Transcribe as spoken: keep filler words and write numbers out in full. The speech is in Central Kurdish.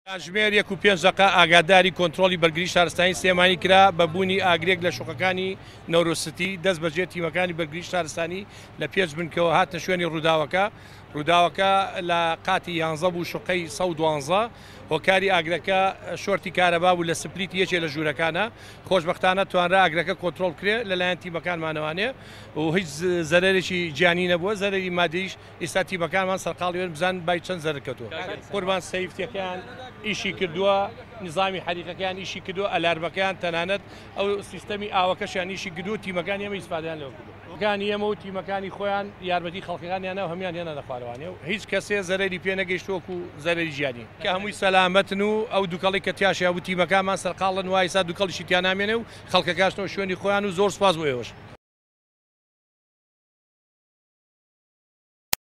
کاتژمێر یەک و پێنج دقە ئاگاداری کۆنتترۆلی بەرگری شارستانی سلێمانی کرا بە بوونی ئاگرێک لە شوقەکانی نەورۆستی دەست بەجێ تیمەکانی بەرگری شارستانی لە پێش بنکەوە هاتە شوێنی ڕووداوەکە ڕووداوەکە لە قاتی یانزە بوو شوقەی سە و دوانزە هۆکاری ئاگرەکە شۆرتی کارەبا بوو لە سپلیت یەکێ لە ژوورەکانە خۆشبەختانە توانرا ئاگرەکە کۆنتترۆل کرێ لەلایەن تیمەکانمانەوانێ و هیچ زەرێکی جیانی نەبووە زەرری مادیش ئێستا تیمەکانمان سەرقاڵی وێن بزان بای چەند زەر کەوتووە قوربان سەیفتیەکان ئیشی کردووە نظامی حریقەکان ئیشی کردووە ئەلارمەکان تەنانەت ئەو سیستەمی ئاوەکەشیان ئیشی کردووە تیمەکان ئێمە ئیسپادیان لەوە کردووە گانی ئێمە و تیمەکانی خۆیان یارمەتی خەڵکەکانیانە و هەمیان هێنا دەخوارەوانێ و هیچ کەسێ زەرری پێ نەگەیشتووەکو زەرری ژیانی کە هەمووی سەلامەتن و ئەو دووکەڵی کە تیاشیا بوو تیمەکانمان سەرقاڵن وایسا دووکەڵیشی تیان نامێنێ و خەڵکەکانەوە شوێنی خۆیان و زۆر سوپاس بۆ ئێوەش.